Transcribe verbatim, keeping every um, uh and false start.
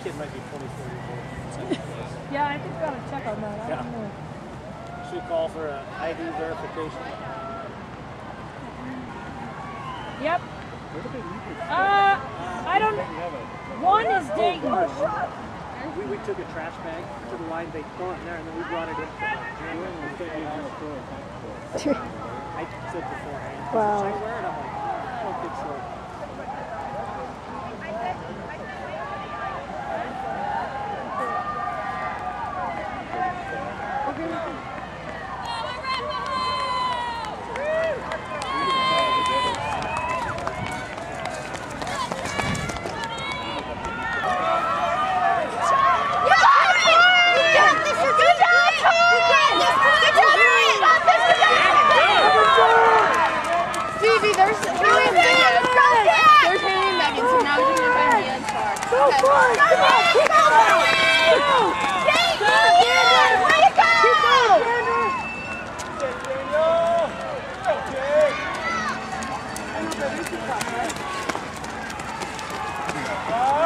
kid might be twenty-four years old. Yeah, I think we ought to check on that. I Yeah. don't know. Should we call for an I D verification? Yep. Uh, I don't. One is Dayton. We, we took a trash bag to the line, they throw it in there, and then we brought it in. I said beforehand, Wow. should I wear it? I'm like, I don't think so. Oh!